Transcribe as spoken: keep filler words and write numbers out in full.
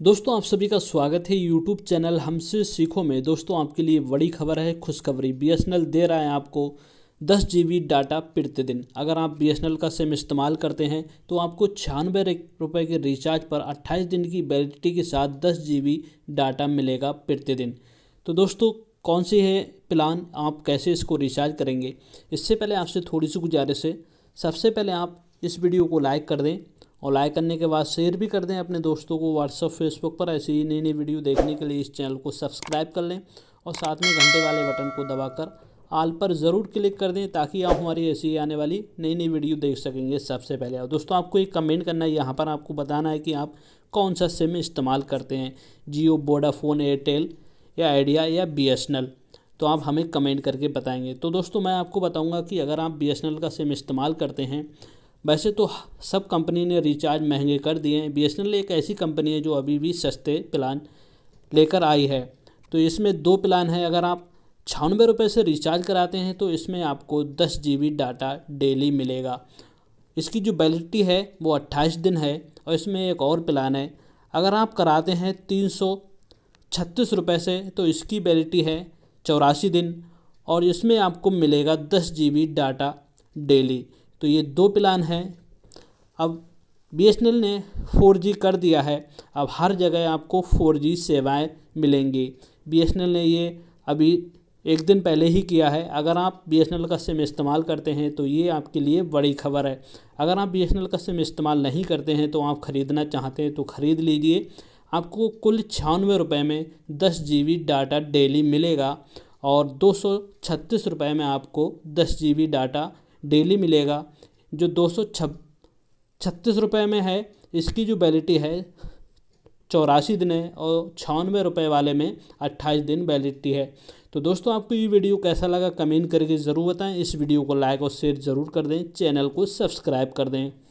दोस्तों आप सभी का स्वागत है यूट्यूब चैनल हमसे सीखो में। दोस्तों आपके लिए बड़ी खबर है, खुशखबरी। बीएसएनएल दे रहा है आपको दस जीबी डाटा प्रतिदिन। अगर आप बीएसएनएल का सिम इस्तेमाल करते हैं तो आपको छियानवे रुपये के रिचार्ज पर अट्ठाईस दिन की वैलिडिटी के साथ दस जीबी डाटा मिलेगा प्रतिदिन। तो दोस्तों कौन सी है प्लान, आप कैसे इसको रिचार्ज करेंगे, इससे पहले आपसे थोड़ी सी गुजारिश है। सबसे पहले आप इस वीडियो को लाइक कर दें और लाइक करने के बाद शेयर भी कर दें अपने दोस्तों को व्हाट्सएप फेसबुक पर। ऐसी ही नई नई वीडियो देखने के लिए इस चैनल को सब्सक्राइब कर लें और साथ में घंटे वाले बटन को दबाकर ऑल पर ज़रूर क्लिक कर दें ताकि आप हमारी ऐसी आने वाली नई नई वीडियो देख सकेंगे सबसे पहले। और दोस्तों आपको एक कमेंट करना है, यहाँ पर आपको बताना है कि आप कौन सा सिम इस्तेमाल करते हैं, जियो, वोडाफोन, एयरटेल या आइडिया या बीएसएनएल। तो आप हमें कमेंट करके बताएंगे। तो दोस्तों मैं आपको बताऊँगा कि अगर आप बीएसएनएल का सिम इस्तेमाल करते हैं, वैसे तो सब कंपनी ने रिचार्ज महंगे कर दिए हैं, बीएसएनएल एक ऐसी कंपनी है जो अभी भी सस्ते प्लान लेकर आई है। तो इसमें दो प्लान है। अगर आप छियानवे रुपये से रिचार्ज कराते हैं तो इसमें आपको दस जीबी डाटा डेली मिलेगा। इसकी जो वैलिडिटी है वो अट्ठाईस दिन है। और इसमें एक और प्लान है, अगर आप कराते हैं तीन सौ छत्तीस रुपये से तो इसकी वैलिडिटी है चौरासी दिन और इसमें आपको मिलेगा दस जीबी डाटा डेली। तो ये दो प्लान हैं। अब बीएसएनएल ने फोर जी कर दिया है, अब हर जगह आपको फोर जी सेवाएं मिलेंगी। बीएसएनएल ने ये अभी एक दिन पहले ही किया है। अगर आप बीएसएनएल का सिम इस्तेमाल करते हैं तो ये आपके लिए बड़ी खबर है। अगर आप बीएसएनएल का सिम इस्तेमाल नहीं करते हैं तो आप ख़रीदना चाहते हैं तो ख़रीद लीजिए। आपको कुल छियानवे रुपये में दस जी बी डाटा डेली मिलेगा और दो सौ छत्तीस रुपये में आपको दस जी बी डाटा डेली मिलेगा। जो दो सौ छत्तीस रुपये में है इसकी जो वैलिडिटी है चौरासी दिन है और छियानवे रुपये वाले में अट्ठाईस दिन वैलिडिटी है। तो दोस्तों आपको ये वीडियो कैसा लगा कमेंट करके ज़रूर बताएं। इस वीडियो को लाइक और शेयर ज़रूर कर दें, चैनल को सब्सक्राइब कर दें।